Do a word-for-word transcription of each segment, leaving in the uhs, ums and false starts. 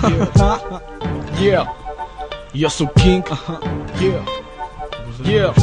Yeah, já jsem king. Yeah, yeah.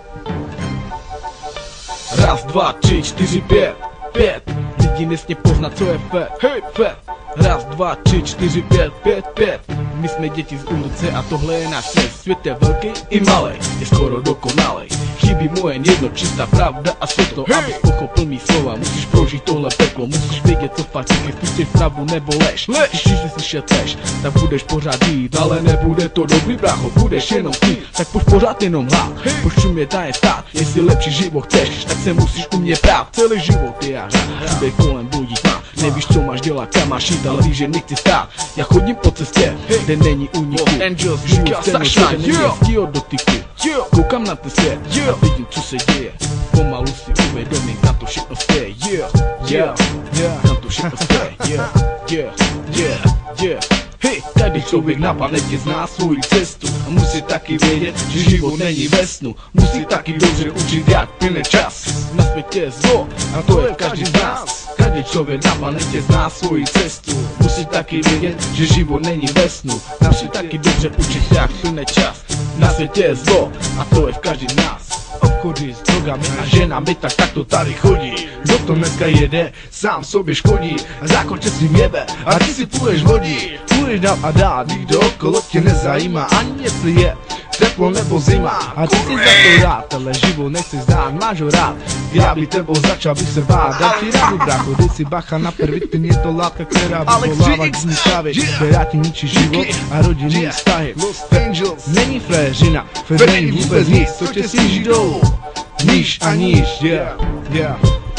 Raz, dva, tři, čtyři, pět, pět. Lidi nesmě poznat, co je fet, hej, fet. Raz, dva, tři, čtyři, pět, pět, pět. My jsme děti z ulice a tohle je náš svět. Svět je velký i malej, je skoro dokonalej. Chybí mu jen jedno, čistá pravda a světlo. Hey! Abys pochopil mý slova, musíš prožít tohle peklo. Musíš vědět, co fakt je, pustit pravdu nebo lež. Lež! Když jsi slyšet tež, tak budeš pořád jít. Ale nebude to dobrý, brácho, budeš jenom ty. Tak pojď pořád jenom hlát, hey! Pojď čumět a je stát. Jestli lepší život chceš, tak se musíš umět prát. Celý život je já řád, všude kolem budí tma. Nevíš, co máš dělat, kam máš jít, ale víš, že nechci stát. Já chodím po cestě, kde není úniku. Angels, žiju v temnotě, neměstí od dotyku. Koukám na ten svět a vidím, co se děje. Pomalu si uvědomím, kam to všechno spěje. Yeah, yeah, yeah, kam to všechno spěje. Yeah, yeah, yeah, yeah. Hej, každý člověk na planetě zná svou cestu a musí taky vědět, že život není ve snu. Musí taky dobře učit, jak plyne čas. Na světě je zlo a to je každý z nás. Každý člověk na planetě zná svou cestu. Musí taky vědět, že život není ve snu. Musí taky dobře učit, jak plyne čas. Na světě je zlo a to je v každý z nás. Obchody s drogami a ženami, tak tak to tady chodí. Kdo to dneska jede, sám sobě škodí. A zákon tě svým jebe a ty si půjdeš lodí. Půjdeš dál a dál, nikdo okolo tě nezajímá. Ani jestli je teplo nebo zima. A ty si za to rád, ale život nechci zdát, máš ho rád. Já by tebou začal bych se bát. Dám ti rádu, brácho, dej si bacha na pervitin. Je to látka, která vyvolává dní stavy, která ti ničí život a rodinný vztahy. Není fréřina, fér není vůbec nic, co tě sníží dolů. Níž a níž, yeah, yeah.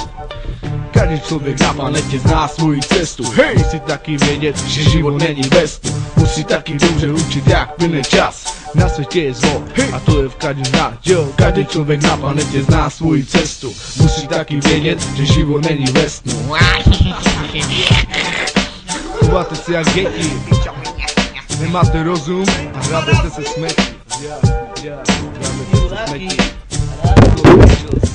Každý člověk na planetě zná svoji cestu. Hej! Musí taky vědět, že život není ve snu. Musí taky dobře učit, jak plyne čas. Na světě je zlo, hey! A to je v každém z nás. Jo, každý člověk na planetě zná svoji cestu. Musí taky vědět, že život není ve snu. Chováte si jak děti, nemáte rozum a hrabete se smeti. Yeah, yeah, hrabete se smeti.